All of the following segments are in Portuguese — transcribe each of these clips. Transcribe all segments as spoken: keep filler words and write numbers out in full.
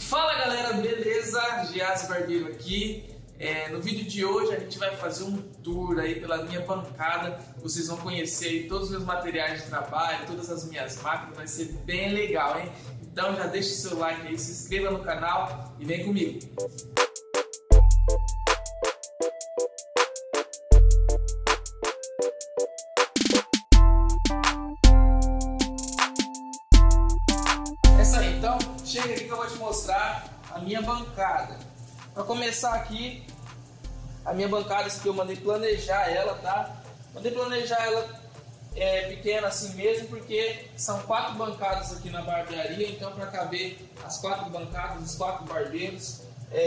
Fala galera, beleza? Gias Barbeiro aqui. É, no vídeo de hoje a gente vai fazer um tour aí pela minha bancada. Vocês vão conhecer aí todos os meus materiais de trabalho, todas as minhas máquinas, vai ser bem legal, hein? Então já deixa o seu like aí, se inscreva no canal e vem comigo. Essa aí, então, chega aqui que eu vou te mostrar a minha bancada. Para começar aqui, a minha bancada, essa aqui eu mandei planejar ela, tá? Mandei planejar ela é, pequena assim mesmo, porque são quatro bancadas aqui na barbearia, então para caber as quatro bancadas, os quatro barbeiros,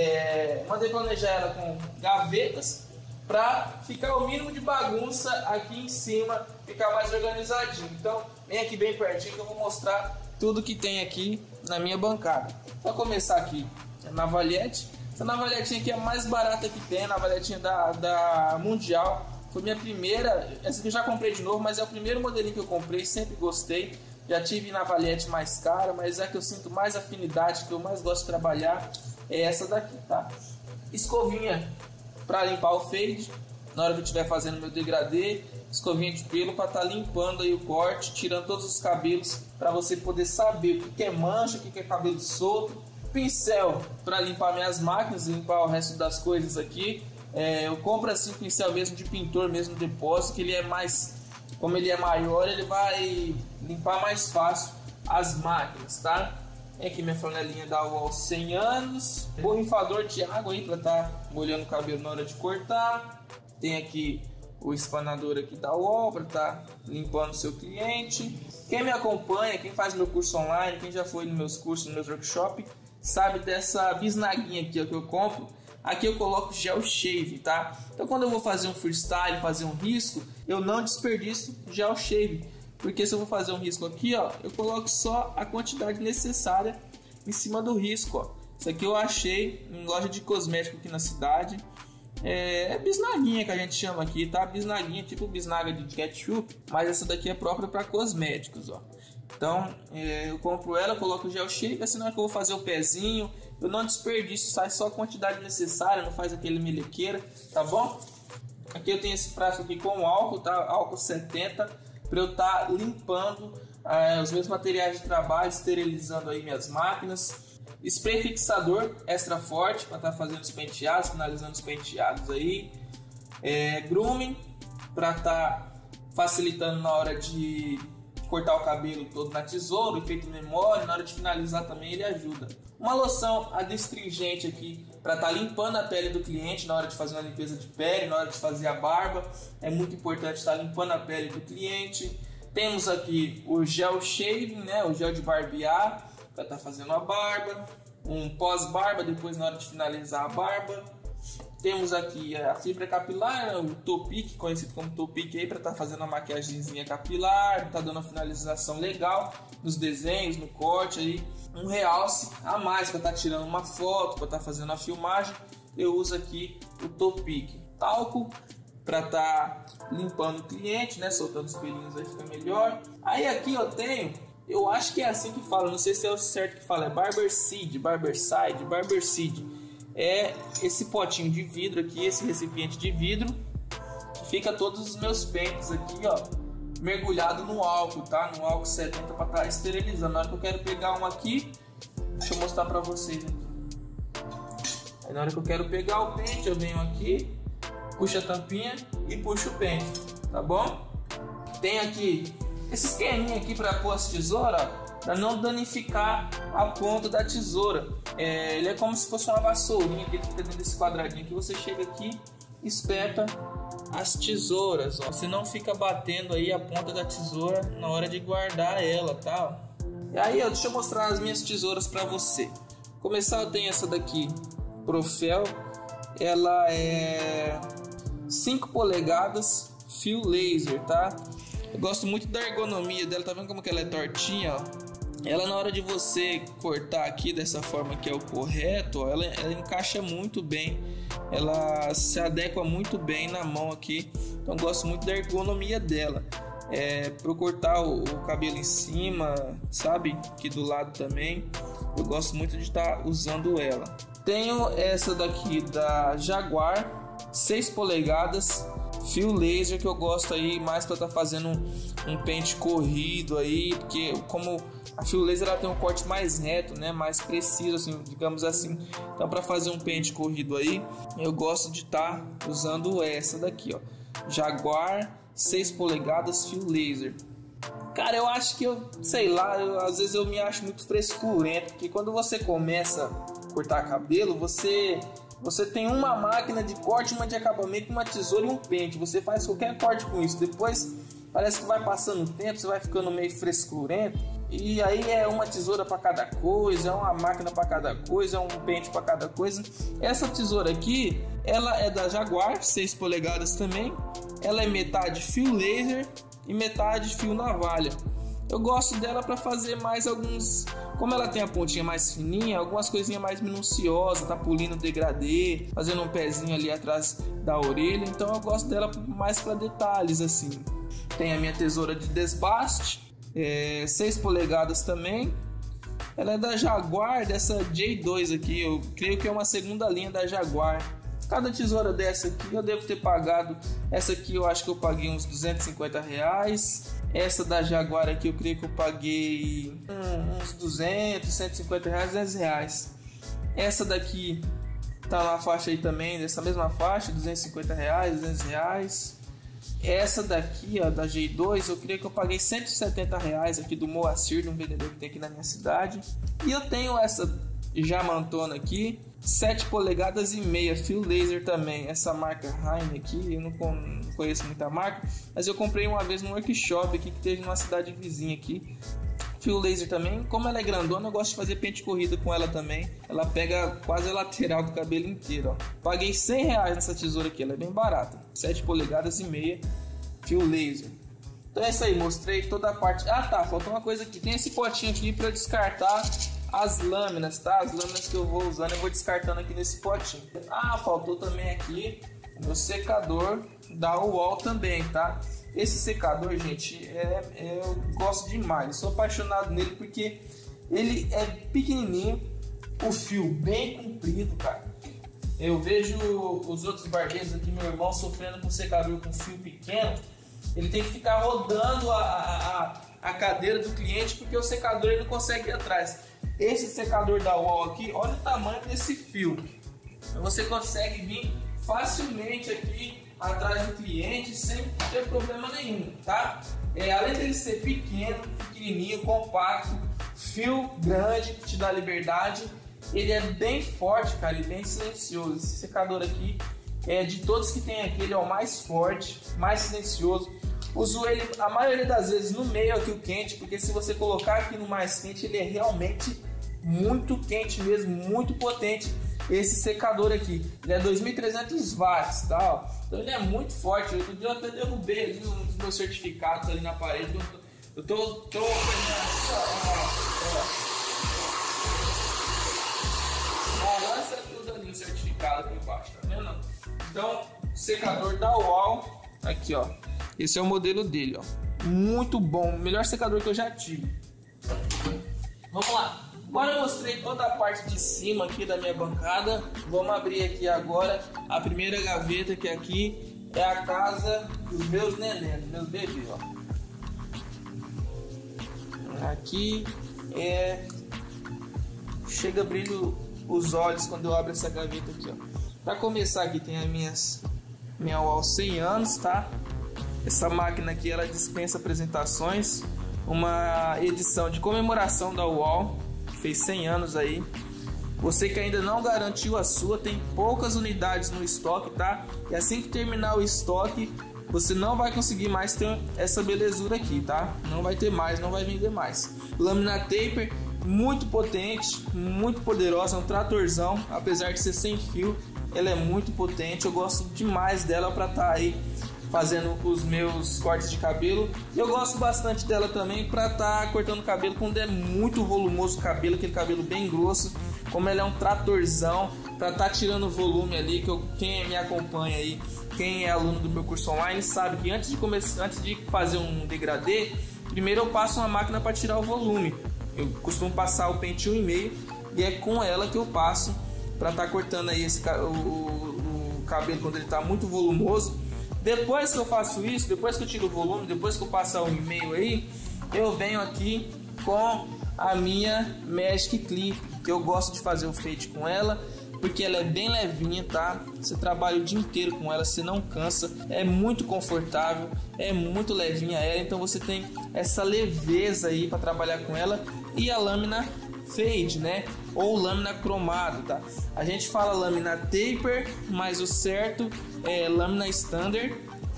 é, mandei planejar ela com gavetas para ficar o mínimo de bagunça aqui em cima, ficar mais organizadinho. Então vem aqui bem pertinho que eu vou mostrar tudo que tem aqui na minha bancada. Para começar aqui, a navalhete. Essa navalhetinha aqui é a mais barata que tem, a navalhetinha da, da Mundial. Foi minha primeira, essa aqui eu já comprei de novo, mas é o primeiro modelinho que eu comprei, sempre gostei. Já tive navalhete mais cara, mas é que eu sinto mais afinidade, que eu mais gosto de trabalhar, é essa daqui, tá? Escovinha para limpar o fade, na hora que eu estiver fazendo meu degradê. Escovinha de pelo para estar tá limpando aí o corte, tirando todos os cabelos, para você poder saber o que é mancha, o que é cabelo solto. Pincel para limpar minhas máquinas, limpar o resto das coisas aqui. É, eu compro assim um pincel mesmo de pintor mesmo, depósito, que ele é mais, como ele é maior, ele vai limpar mais fácil as máquinas, tá? Tem aqui minha flanelinha da U O L cem anos, borrifador de água aí para estar tá molhando o cabelo na hora de cortar. Tem aqui o espanador aqui da U O L para estar tá limpando o seu cliente. Quem me acompanha, quem faz meu curso online, quem já foi nos meus cursos, nos meus workshops, sabe dessa bisnaguinha aqui ó, que eu compro. Aqui eu coloco gel shave, tá? Então quando eu vou fazer um freestyle, fazer um risco, eu não desperdiço gel shave, porque se eu vou fazer um risco aqui, ó, eu coloco só a quantidade necessária em cima do risco, ó. Isso aqui eu achei em loja de cosmético aqui na cidade. É, é bisnaguinha que a gente chama aqui, tá? Bisnaguinha, tipo bisnaga de ketchup, mas essa daqui é própria para cosméticos, ó. Então é, eu compro ela, coloco o gel shave, assim na hora que eu vou fazer o pezinho, eu não desperdiço, sai só a quantidade necessária, não faz aquele melequeira, tá bom? Aqui eu tenho esse frasco aqui com álcool, tá? Álcool setenta, para eu estar tá limpando é, os meus materiais de trabalho, esterilizando aí minhas máquinas. Spray fixador extra forte para estar tá fazendo os penteados, finalizando os penteados aí. É, grooming para estar tá facilitando na hora de cortar o cabelo todo na tesoura, efeito memória, na hora de finalizar também ele ajuda. Uma loção adstringente aqui para estar tá limpando a pele do cliente na hora de fazer uma limpeza de pele, na hora de fazer a barba. É muito importante estar tá limpando a pele do cliente. Temos aqui o gel shaving, né, o gel de barbear, para estar tá fazendo a barba, um pós-barba depois na hora de finalizar a barba. Temos aqui a fibra capilar, o Topic, conhecido como Topic aí, para estar tá fazendo a maquiagemzinha capilar, tá dando uma finalização legal nos desenhos, no corte aí. Um realce a mais para estar tá tirando uma foto, para estar tá fazendo a filmagem, eu uso aqui o Topic. Talco para estar tá limpando o cliente, né, soltando os pelinhos aí fica melhor. Aí aqui eu tenho, eu acho que é assim que fala, não sei se é o certo que fala, é Barber Seed, Barber Side, Barber Seed. É esse potinho de vidro aqui, esse recipiente de vidro, que fica todos os meus pentes aqui, ó, mergulhado no álcool, tá? No álcool setenta para estar tá esterilizando. Na hora que eu quero pegar um aqui, deixa eu mostrar para vocês aqui. Aí na hora que eu quero pegar o pente, eu venho aqui, puxo a tampinha e puxo o pente, tá bom? Tem aqui esse esqueminha aqui para pôr as tesouras, para não danificar a ponta da tesoura. É, ele é como se fosse uma vassourinha que fica dentro desse quadradinho que você chega aqui, espeta as tesouras, ó. Você não fica batendo aí a ponta da tesoura na hora de guardar ela, tá? E aí, ó, deixa eu mostrar as minhas tesouras para você. Começar, eu tenho essa daqui, Profel. Ela é cinco polegadas, fio laser, tá? Eu gosto muito da ergonomia dela, tá vendo como que ela é tortinha, ó? Ela na hora de você cortar aqui dessa forma que é o correto, ó, ela, ela encaixa muito bem, ela se adequa muito bem na mão aqui, então eu gosto muito da ergonomia dela. é, para eu cortar o, o cabelo em cima, sabe? Aqui do lado também. Eu gosto muito de estar tá usando ela. Tenho essa daqui da Jaguar, seis polegadas, fio laser, que eu gosto aí mais para estar tá fazendo um, um pente corrido aí, porque como a fio laser ela tem um corte mais reto, né, mais preciso, assim, digamos assim. Então para fazer um pente corrido aí, eu gosto de estar tá usando essa daqui, ó, Jaguar, seis polegadas, fio laser. Cara, eu acho que eu, sei lá, eu, às vezes eu me acho muito frescurento, porque quando você começa a cortar cabelo, você você tem uma máquina de corte, uma de acabamento, uma tesoura e um pente. Você faz qualquer corte com isso. Depois parece que vai passando o tempo, você vai ficando meio frescurento. E aí é uma tesoura para cada coisa, é uma máquina para cada coisa, é um pente para cada coisa. Essa tesoura aqui, ela é da Jaguar, seis polegadas também. Ela é metade fio laser e metade fio navalha. Eu gosto dela para fazer mais alguns, como ela tem a pontinha mais fininha, algumas coisinhas mais minuciosas, tá polindo degradê, fazendo um pezinho ali atrás da orelha. Então eu gosto dela mais para detalhes assim. Tem a minha tesoura de desbaste, é, seis polegadas também. Ela é da Jaguar, dessa J dois aqui, eu creio que é uma segunda linha da Jaguar. Cada tesoura dessa aqui eu devo ter pagado, essa aqui eu acho que eu paguei uns duzentos e cinquenta reais. Essa da Jaguar aqui eu creio que eu paguei hum, uns duzentos, cento e cinquenta reais, dez reais. Essa daqui tá na faixa aí também, dessa mesma faixa, duzentos e cinquenta reais, duzentos reais. Essa daqui, ó, da J dois, eu creio que eu paguei cento e setenta reais aqui do Moacir, de um vendedor que tem aqui na minha cidade. E eu tenho essa Jamantona aqui, sete polegadas e meia, fio laser também. Essa marca Heine aqui, eu não conheço muita marca, mas eu comprei uma vez num workshop aqui que teve numa cidade vizinha aqui. Fio laser também. Como ela é grandona, eu gosto de fazer pente corrida com ela também. Ela pega quase a lateral do cabelo inteiro, ó. Paguei cem reais nessa tesoura aqui, ela é bem barata. sete polegadas e meia, fio laser. Então é isso aí, mostrei toda a parte. Ah tá, faltou uma coisa aqui. Tem esse potinho aqui para descartar as lâminas, tá? As lâminas que eu vou usando eu vou descartando aqui nesse potinho. Ah, faltou também aqui o meu secador da U O L também, tá? Esse secador, gente, é, é, eu gosto demais. Eu sou apaixonado nele porque ele é pequenininho, o fio bem comprido, cara. Eu vejo os outros barbeiros aqui, meu irmão, sofrendo com secador com fio pequeno. Ele tem que ficar rodando a, a, a cadeira do cliente porque o secador ele não consegue ir atrás. Esse secador da U O L aqui, olha o tamanho desse fio. Você consegue vir facilmente aqui atrás do cliente sem ter problema nenhum, tá? É, além dele ser pequeno, pequenininho, compacto, fio grande que te dá liberdade, ele é bem forte, cara, e bem silencioso. Esse secador aqui, é, de todos que tem aqui, ele é o mais forte, mais silencioso. Uso ele a maioria das vezes no meio aqui o quente, porque se você colocar aqui no mais quente, ele é realmente muito quente mesmo, muito potente. Esse secador aqui, ele é dois mil e trezentos watts, tá? Então ele é muito forte. Outro dia eu até derrubei ali um dos meus certificados ali na parede. Eu tô, eu tô, tô agora você tudo ali o certificado aqui embaixo, tá vendo? Então, secador da U O L, aqui ó. Esse é o modelo dele, ó. Muito bom, melhor secador que eu já tive. Vamos lá. Agora eu mostrei toda a parte de cima aqui da minha bancada. Vamos abrir aqui agora a primeira gaveta, que aqui é a casa dos meus neném, dos meus bebês, ó. Aqui é... chega a brilho os olhos quando eu abro essa gaveta aqui, ó. Para começar aqui tem as minhas minha U O L cem anos, tá? Essa máquina aqui ela dispensa apresentações, uma edição de comemoração da U O L, fez cem anos aí. Você que ainda não garantiu a sua, tem poucas unidades no estoque, tá? E assim que terminar o estoque, você não vai conseguir mais ter essa belezura aqui, tá? Não vai ter mais, não vai vender mais. Lâmina taper, muito potente, muito poderosa, é um tratorzão, apesar de ser sem fio, ela é muito potente. Eu gosto demais dela para estar aí fazendo os meus cortes de cabelo. E eu gosto bastante dela também para estar cortando cabelo quando é muito volumoso o cabelo, aquele cabelo bem grosso. como ela é um tratorzão para estar tá tirando o volume ali, que eu, quem me acompanha aí, quem é aluno do meu curso online, sabe que antes de começar, antes de fazer um degradê, primeiro eu passo uma máquina para tirar o volume. Eu costumo passar o pente um e meio e é com ela que eu passo para estar tá cortando aí esse, o, o, o cabelo quando ele está muito volumoso. Depois que eu faço isso, depois que eu tiro o volume, depois que eu passo um e meio aí, eu venho aqui com a minha Magic Clip, que eu gosto de fazer o fade com ela, porque ela é bem levinha, tá? Você trabalha o dia inteiro com ela, você não cansa, é muito confortável, é muito levinha ela, então você tem essa leveza aí para trabalhar com ela. E a lâmina fade, né? Ou lâmina cromada, tá? A gente fala lâmina taper, mas o certo é lâmina standard.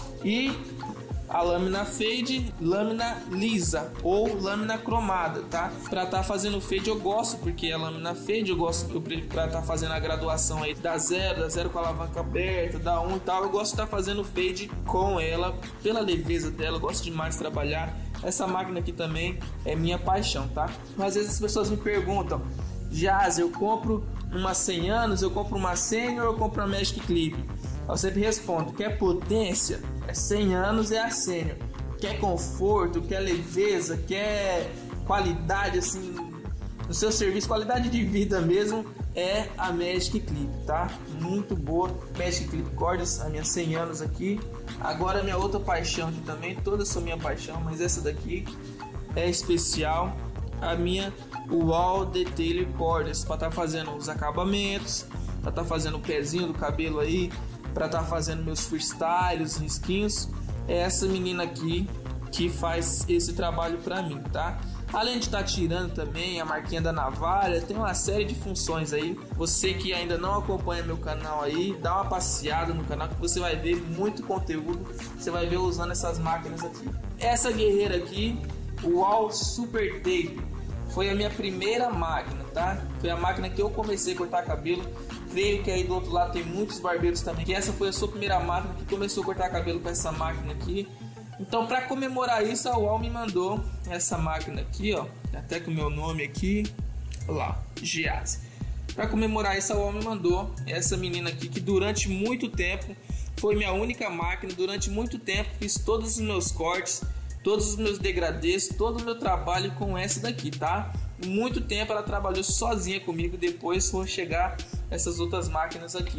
E a lâmina fade, lâmina lisa ou lâmina cromada, tá? Pra estar tá fazendo fade eu gosto, porque a lâmina fade eu gosto eu, pra estar tá fazendo a graduação aí da zero, da zero com a alavanca aberta, da um e tal. Eu gosto de estar tá fazendo fade com ela, pela leveza dela, eu gosto demais de trabalhar. Essa máquina aqui também é minha paixão, tá? Mas às vezes as pessoas me perguntam: Jaz, eu compro uma cem anos, eu compro uma Senior ou eu compro uma Magic Clip? Eu sempre respondo: quer potência? É cem anos, é a Senior. Quer conforto, quer leveza, quer qualidade assim no seu serviço, qualidade de vida mesmo, é a Magic Clip, tá? Muito boa. Magic Clip Cordas, a minha cem anos aqui. Agora a minha outra paixão aqui também, todas são minha paixão, mas essa daqui é especial, a minha Wall Detailer Cordas, para estar tá fazendo os acabamentos, para estar tá fazendo o pezinho do cabelo aí, para estar tá fazendo meus freestyles, risquinhos. É essa menina aqui que faz esse trabalho para mim, tá? Além de estar tá tirando também a marquinha da navalha, tem uma série de funções aí. Você que ainda não acompanha meu canal aí, dá uma passeada no canal que você vai ver muito conteúdo. Você vai ver usando essas máquinas aqui. Essa guerreira aqui, o Wall Super Tape, foi a minha primeira máquina, tá? Foi a máquina que eu comecei a cortar cabelo. Creio que aí do outro lado tem muitos barbeiros também, que essa foi a sua primeira máquina, que começou a cortar cabelo com essa máquina aqui. Então, para comemorar isso, a Wall me mandou essa máquina aqui, ó, até com o meu nome aqui, olha lá, Jaz. Para comemorar isso, a Wall me mandou essa menina aqui, que durante muito tempo foi minha única máquina. Durante muito tempo fiz todos os meus cortes, todos os meus degradês, todo o meu trabalho com essa daqui, tá? Muito tempo ela trabalhou sozinha comigo, depois foram chegar essas outras máquinas aqui.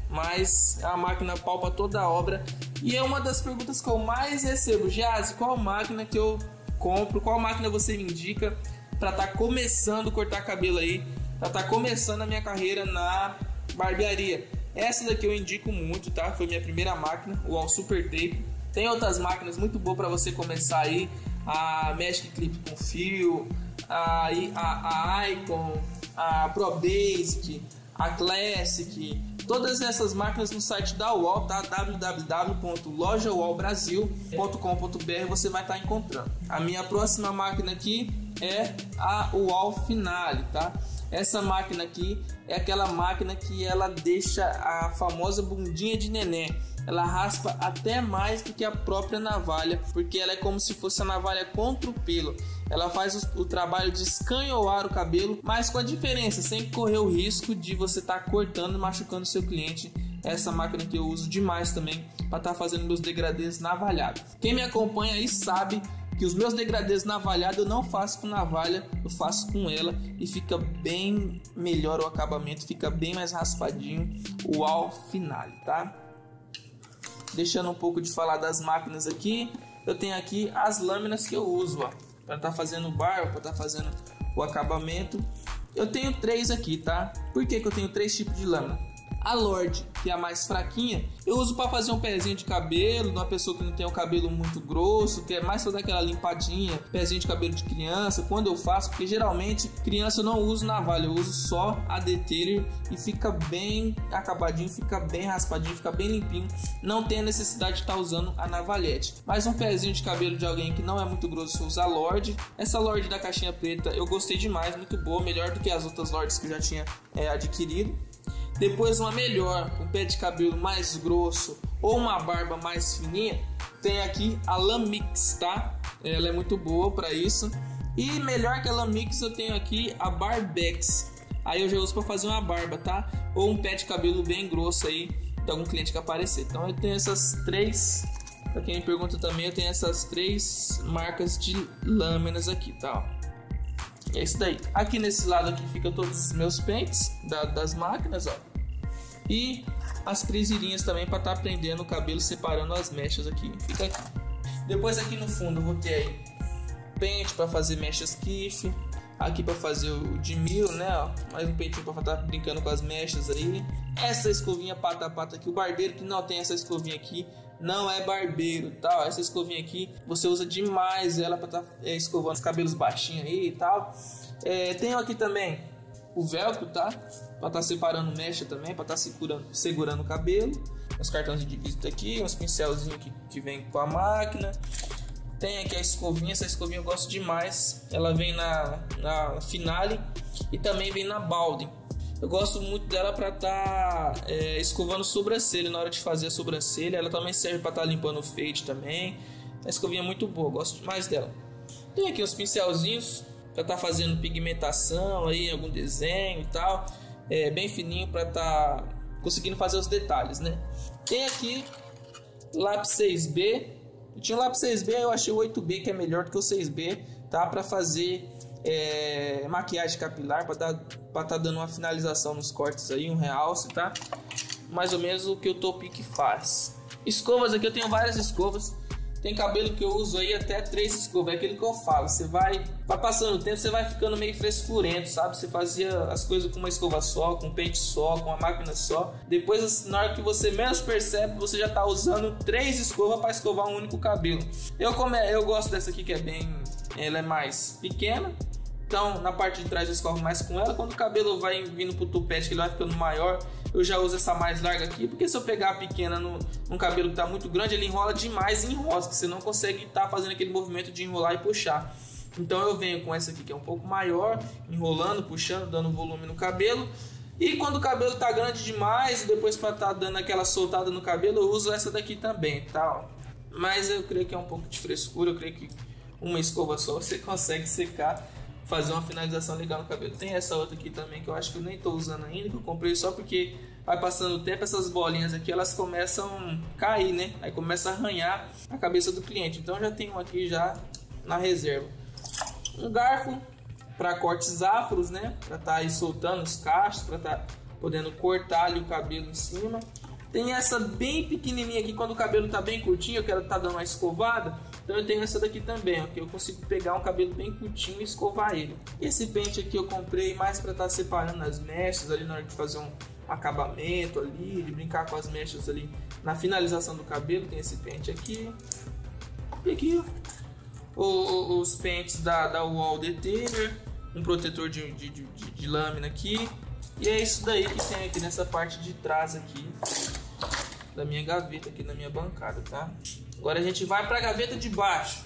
Mas a máquina palpa toda a obra. E é uma das perguntas que eu mais recebo: Jaz, qual máquina que eu compro? Qual máquina você me indica para estar tá começando a cortar cabelo aí, para estar tá começando a minha carreira na barbearia? Essa daqui eu indico muito, tá? Foi minha primeira máquina, o Wall Super Tape. Tem outras máquinas muito boas para você começar aí: a Magic Clip com fio, a, a, a Icon, a Pro Basic, a Classic. Todas essas máquinas no site da Wall, tá? w w w ponto loja wall brasil ponto com ponto b r você vai estar encontrando. A minha próxima máquina aqui é a Wall Finale, tá? Essa máquina aqui é aquela máquina que ela deixa a famosa bundinha de neném. Ela raspa até mais do que a própria navalha, porque ela é como se fosse a navalha contra o pelo. Ela faz o, o trabalho de escanhoar o cabelo, mas com a diferença, sem correr o risco de você estar tá cortando e machucando o seu cliente. Essa máquina que eu uso demais também para estar tá fazendo meus degradês navalhados. Quem me acompanha aí sabe que os meus degradês navalhados eu não faço com navalha, eu faço com ela e fica bem melhor o acabamento, fica bem mais raspadinho o Wall Finale, tá? Deixando um pouco de falar das máquinas aqui, eu tenho aqui as lâminas que eu uso, ó, para estar tá fazendo barba, para estar tá fazendo o acabamento. Eu tenho três aqui, tá? Por que que eu tenho três tipos de lâmina? A Lord, que é a mais fraquinha, eu uso para fazer um pezinho de cabelo, de uma pessoa que não tem o cabelo muito grosso, que é mais fazer aquela limpadinha, pezinho de cabelo de criança, quando eu faço, porque geralmente criança eu não uso navalha, eu uso só a detailer e fica bem acabadinho, fica bem raspadinho, fica bem limpinho, não tem a necessidade de estar usando a navalhete. Mas um pezinho de cabelo de alguém que não é muito grosso, eu uso a Lord. Essa Lord da caixinha preta eu gostei demais, muito boa, melhor do que as outras Lords que eu já tinha é, adquirido. Depois uma melhor, um pé de cabelo mais grosso ou uma barba mais fininha, tem aqui a Lamix, tá? Ela é muito boa para isso. E melhor que a Lamix eu tenho aqui a Barbex. Aí eu já uso para fazer uma barba, tá? Ou um pé de cabelo bem grosso aí de algum cliente que aparecer. Então eu tenho essas três, para quem me pergunta também, eu tenho essas três marcas de lâminas aqui, tá? É isso daí. Aqui nesse lado aqui fica todos os meus pentes da, das máquinas, ó. E as presilhinhas também para estar tá prendendo o cabelo, separando as mechas aqui. Fica aqui. Depois aqui no fundo eu vou ter aí pente para fazer mechas kiff. Aqui para fazer o de mil, né? Ó, mais um pentinho para estar brincando com as mechas aí. Essa escovinha pata a pata aqui, o barbeiro que não tem essa escovinha aqui não é barbeiro, tal. Essa escovinha aqui você usa demais ela para estar tá, é, escovando os cabelos baixinhos aí e tal. É, tenho aqui também o velcro, tá? Para estar tá separando mecha também, para estar tá segurando, segurando o cabelo. Uns cartões de visita aqui, uns pincelzinhos que, que vem com a máquina. Tem aqui a escovinha, essa escovinha eu gosto demais. Ela vem na, na Finale e também vem na Baldwin. Eu gosto muito dela para estar tá, é, escovando sobrancelha na hora de fazer a sobrancelha. Ela também serve para estar tá limpando o fade também. A escovinha é muito boa, gosto demais dela. Tem aqui os pincelzinhos para estar tá fazendo pigmentação aí, algum desenho e tal. É bem fininho para estar tá conseguindo fazer os detalhes, né? Tem aqui lápis seis B. Eu tinha o lápis seis B, eu achei o oito B que é melhor do que o seis B, tá? Para fazer é, maquiagem capilar, para estar tá dando uma finalização nos cortes aí, um realce, tá? Mais ou menos o que o Topic faz. Escovas aqui, eu tenho várias escovas. Tem cabelo que eu uso aí até três escovas, é aquilo que eu falo. Você vai, vai passando o tempo, você vai ficando meio frescurento, sabe? Você fazia as coisas com uma escova só, com um pente só, com uma máquina só. Depois, na hora que você menos percebe, você já tá usando três escovas para escovar um único cabelo. Eu, como é, eu gosto dessa aqui que é bem, ela é mais pequena. Então, na parte de trás eu escovo mais com ela. Quando o cabelo vai vindo pro tupete, que ele vai ficando maior, eu já uso essa mais larga aqui. Porque se eu pegar a pequena no, num cabelo que tá muito grande, ele enrola demais e enrosca. Você não consegue estar tá fazendo aquele movimento de enrolar e puxar. Então eu venho com essa aqui que é um pouco maior, enrolando, puxando, dando volume no cabelo. E quando o cabelo tá grande demais, e depois para tá dando aquela soltada no cabelo, eu uso essa daqui também, tá? Mas eu creio que é um pouco de frescura. Eu creio que uma escova só você consegue secar, fazer uma finalização legal no cabelo. Tem essa outra aqui também que eu acho que eu nem tô usando ainda, que eu comprei só porque vai passando o tempo, essas bolinhas aqui elas começam a cair, né? Aí começa a arranhar a cabeça do cliente. Então já tenho aqui já na reserva. Um garfo para cortes afros, né? Para tá aí soltando os cachos, para tá podendo cortar ali o cabelo em cima. Tem essa bem pequenininha aqui, quando o cabelo tá bem curtinho, eu quero tá dando uma escovada. Então eu tenho essa daqui também, ó, que eu consigo pegar um cabelo bem curtinho e escovar ele. Esse pente aqui eu comprei mais para estar tá separando as mechas ali na hora de fazer um acabamento ali, de brincar com as mechas ali na finalização do cabelo. Tem esse pente aqui. E aqui, ó, o, os pentes da, da Wall Detailer, um protetor de, de, de, de lâmina aqui. E é isso daí que tem aqui nessa parte de trás aqui da minha gaveta, aqui na minha bancada, tá? Agora a gente vai para a gaveta de baixo.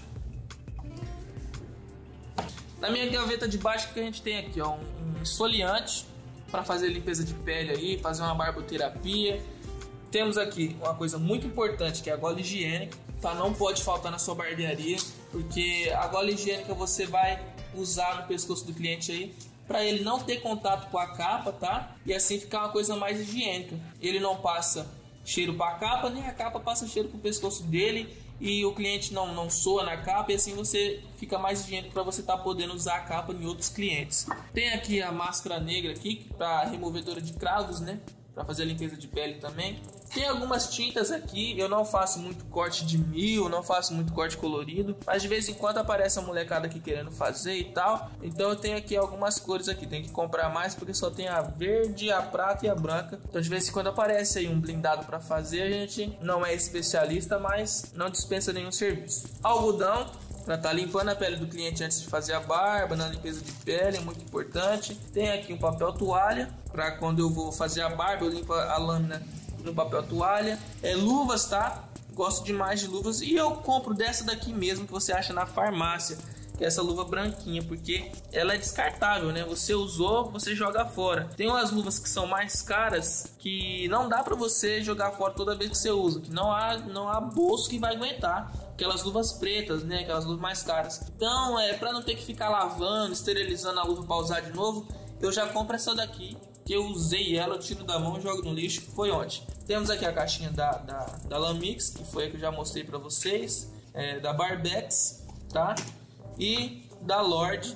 Na minha gaveta de baixo, o que a gente tem aqui, ó, um, um esfoliante para fazer limpeza de pele aí, fazer uma barboterapia. Temos aqui uma coisa muito importante, que é a gola higiênica, tá? Não pode faltar na sua barbearia, porque a gola higiênica você vai usar no pescoço do cliente aí, para ele não ter contato com a capa, tá? E assim ficar uma coisa mais higiênica. Ele não passa cheiro para a capa, nem a capa passa cheiro para o pescoço dele, e o cliente não, não soa na capa, e assim você fica mais higiênico para você estar tá podendo usar a capa em outros clientes. Tem aqui a máscara negra aqui para removedora de cravos, né? Para fazer a limpeza de pele também. Tem algumas tintas aqui, eu não faço muito corte de mil, não faço muito corte colorido, mas de vez em quando aparece a molecada aqui querendo fazer e tal. Então eu tenho aqui algumas cores aqui, tem que comprar mais porque só tem a verde, a prata e a branca. Então de vez em quando aparece aí um blindado para fazer, a gente não é especialista, mas não dispensa nenhum serviço. Algodão para estar tá limpando a pele do cliente antes de fazer a barba, na limpeza de pele, é muito importante. Tem aqui um papel toalha, para quando eu vou fazer a barba, eu limpo a lâmina no papel toalha. É, luvas, tá? Gosto demais de luvas, e eu compro dessa daqui mesmo que você acha na farmácia, que é essa luva branquinha, porque ela é descartável, né? Você usou, você joga fora. Tem umas luvas que são mais caras, que não dá para você jogar fora toda vez que você usa, que não há, não há bolso que vai aguentar. Aquelas luvas pretas, né? Aquelas luvas mais caras. Então, é para não ter que ficar lavando, esterilizando a luva para usar de novo, eu já compro essa daqui, que eu usei ela, eu tiro da mão e jogo no lixo. Foi ontem. Temos aqui a caixinha da, da, da Lamix, que foi a que eu já mostrei pra vocês, é, da Barbex, tá? E da Lorde,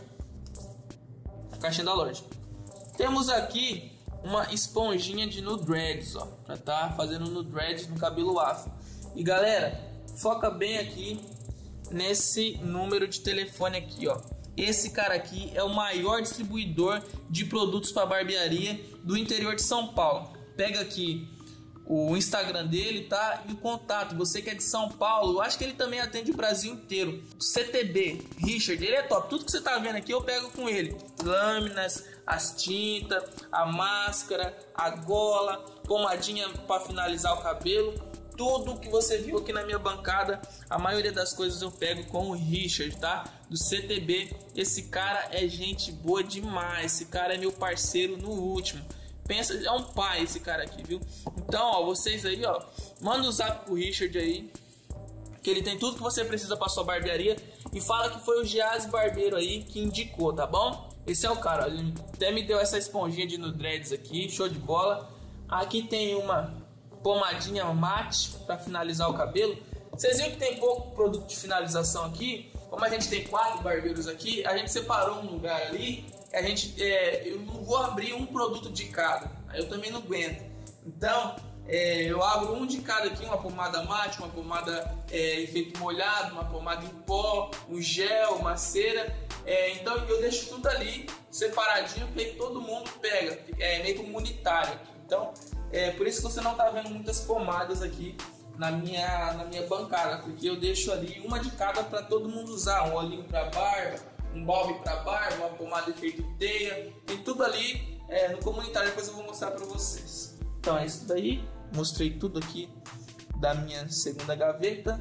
a caixinha da Lorde. Temos aqui uma esponjinha de Nudreads, ó, pra tá fazendo Nudreads no cabelo afro. E galera, foca bem aqui nesse número de telefone aqui, ó. Esse cara aqui é o maior distribuidor de produtos para barbearia do interior de São Paulo. Pega aqui o Instagram dele, tá? E o contato, você que é de São Paulo, eu acho que ele também atende o Brasil inteiro. C T B, Richard, ele é top. Tudo que você tá vendo aqui eu pego com ele. Lâminas, as tintas, a máscara, a gola, pomadinha para finalizar o cabelo. Tudo que você viu aqui na minha bancada, a maioria das coisas eu pego com o Richard, tá? Do C T B. Esse cara é gente boa demais. Esse cara é meu parceiro no último. Pensa, é um pai esse cara aqui, viu? Então, ó, vocês aí, ó, manda um zap pro Richard aí, que ele tem tudo que você precisa pra sua barbearia. E fala que foi o Geazi Barbeiro aí que indicou, tá bom? Esse é o cara, ó, ele até me deu essa esponjinha de Nudreads aqui, show de bola. Aqui tem uma pomadinha mate para finalizar o cabelo. Vocês viram que tem pouco produto de finalização aqui? Como a gente tem quatro barbeiros aqui, a gente separou um lugar ali. A gente, é, eu não vou abrir um produto de cada, aí eu também não aguento. Então, é, eu abro um de cada aqui, uma pomada mate, uma pomada é, efeito molhado, uma pomada em pó, um gel, uma cera. É, então eu deixo tudo ali separadinho para que todo mundo pega, é meio comunitário. Então, é por isso que você não está vendo muitas pomadas aqui na minha, na minha bancada, porque eu deixo ali uma de cada para todo mundo usar, um olhinho para barba, um balme para barba, uma pomada efeito teia, tem tudo ali é, no comunitário, depois eu vou mostrar para vocês. Então é isso daí, mostrei tudo aqui da minha segunda gaveta.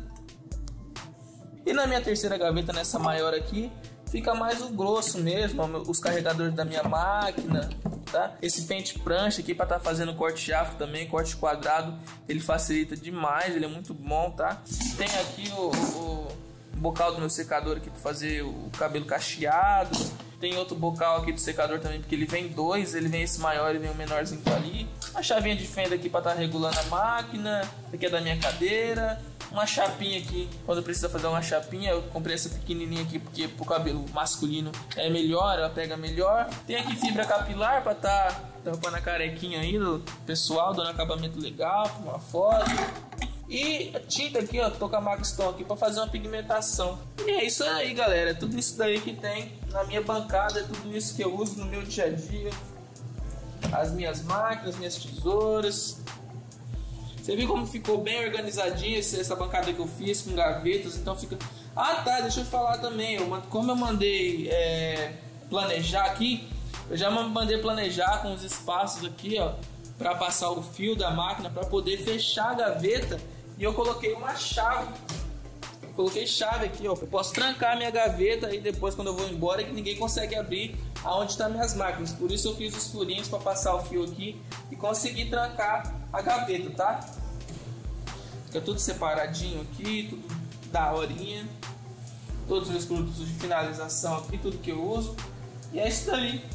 E na minha terceira gaveta, nessa maior aqui, fica mais o grosso mesmo, os carregadores da minha máquina, tá? Esse pente prancha aqui para estar tá fazendo corte de afro também, corte quadrado, ele facilita demais, ele é muito bom, tá? Tem aqui o, o, o bocal do meu secador aqui para fazer o cabelo cacheado. Tem outro bocal aqui do secador também, porque ele vem dois, ele vem esse maior e vem o menorzinho ali. Uma chavinha de fenda aqui para estar tá regulando a máquina, aqui é da minha cadeira. Uma chapinha aqui, quando precisa fazer uma chapinha, eu comprei essa pequenininha aqui porque pro cabelo masculino é melhor, ela pega melhor. Tem aqui fibra capilar para tá tampando a carequinha aí do pessoal, dando acabamento legal, uma foto. E a tinta aqui, ó, tô com a Maxton aqui para fazer uma pigmentação. E é isso aí, galera, é tudo isso daí que tem na minha bancada, é tudo isso que eu uso no meu dia a dia. As minhas máquinas, minhas tesouras. Você viu como ficou bem organizadinha essa bancada que eu fiz com gavetas, então fica... Ah tá, deixa eu falar também, eu, como eu mandei é, planejar aqui, eu já mandei planejar com os espaços aqui, ó, para passar o fio da máquina, para poder fechar a gaveta, e eu coloquei uma chave, eu coloquei chave aqui, ó, eu posso trancar a minha gaveta e depois quando eu vou embora que ninguém consegue abrir aonde estão minhas máquinas, por isso eu fiz os furinhos para passar o fio aqui e conseguir trancar a gaveta, tá? Fica tudo separadinho aqui, tudo da horinha, todos os produtos de finalização aqui, tudo que eu uso, e é isso daí.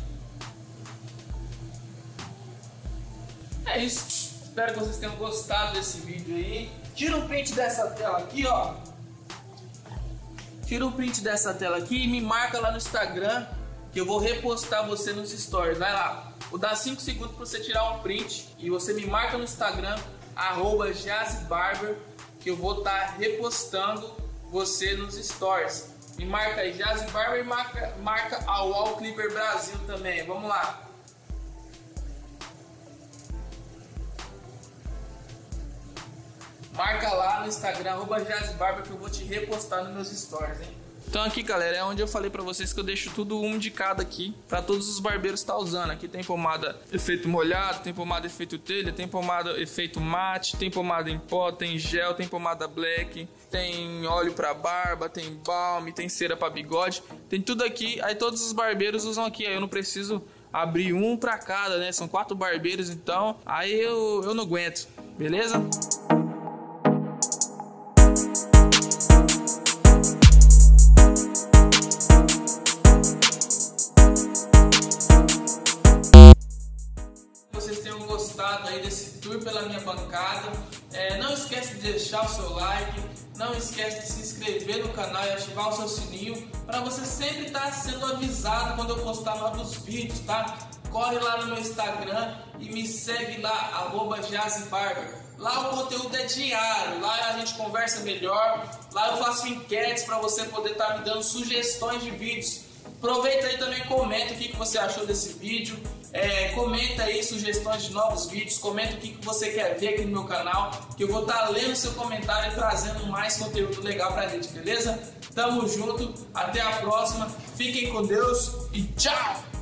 É isso, espero que vocês tenham gostado desse vídeo aí. Tira um print dessa tela aqui, ó. Tira um print dessa tela aqui e me marca lá no Instagram, que eu vou repostar você nos stories. Vai lá, vou dar cinco segundos para você tirar um print e você me marca no Instagram, arroba Geazi Barber, que eu vou estar tá repostando você nos stories. Me marca aí, Geazi Barber, e marca, marca a Wall Clipper Brasil também. Vamos lá. Marca lá no Instagram, arroba Geazi Barber, que eu vou te repostar nos meus stories, hein? Então aqui, galera, é onde eu falei pra vocês que eu deixo tudo um de cada aqui pra todos os barbeiros estar tá usando. Aqui tem pomada efeito molhado, tem pomada efeito telha, tem pomada efeito mate, tem pomada em pó, tem gel, tem pomada black, tem óleo pra barba, tem balme, tem cera pra bigode, tem tudo aqui. Aí todos os barbeiros usam aqui, aí eu não preciso abrir um pra cada, né? São quatro barbeiros, então aí eu, eu não aguento, beleza? vocês tenham gostado aí desse tour pela minha bancada. É, não esquece de deixar o seu like, não esquece de se inscrever no canal e ativar o seu sininho para você sempre estar sendo avisado quando eu postar novos vídeos, tá? Corre lá no meu Instagram e me segue lá, arroba Jazibarber. Lá o conteúdo é diário, lá a gente conversa melhor, lá eu faço enquetes para você poder estar me dando sugestões de vídeos. Aproveita aí também, comenta o que você achou desse vídeo, é, comenta aí sugestões de novos vídeos, comenta o que você quer ver aqui no meu canal, que eu vou estar lendo seu comentário e trazendo mais conteúdo legal pra gente, beleza? Tamo junto, até a próxima, fiquem com Deus e tchau!